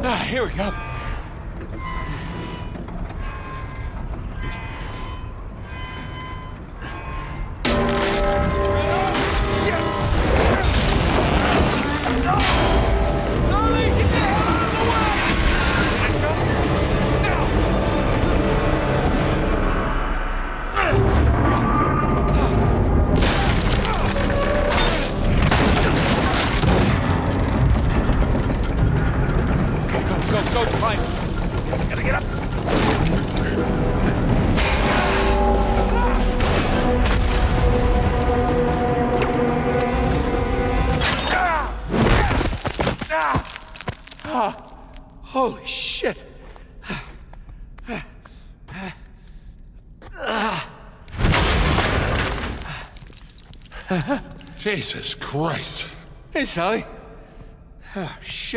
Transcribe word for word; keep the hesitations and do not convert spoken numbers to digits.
Ah, here we go. Holy shit! Jesus Christ. Hey, Sally. Oh, shit.